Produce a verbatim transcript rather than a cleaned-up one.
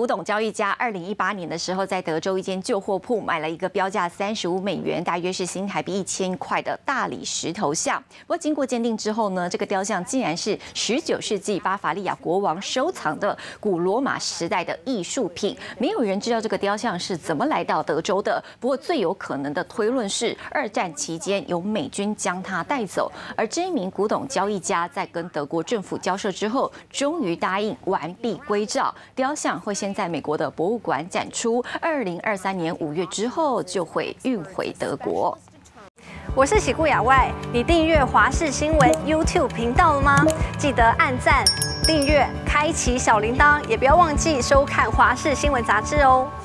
古董交易家二零一八年的时候，在德州一间旧货铺买了一个标价三十五美元，大约是新台币一千块的大理石头像。不过经过鉴定之后呢，这个雕像竟然是十九世纪巴伐利亚国王收藏的古罗马时代的艺术品。没有人知道这个雕像是怎么来到德州的。不过最有可能的推论是，二战期间由美军将它带走，而这一名古董交易家在跟德国政府交涉之后，终于答应完璧归赵，雕像会先在美国的博物馆展出，二零二三年五月之后就会运回德国。 我是喜顾亚外，你订阅华视新闻 YouTube 频道了吗？记得按赞、订阅、开启小铃铛，也不要忘记收看华视新闻杂志哦。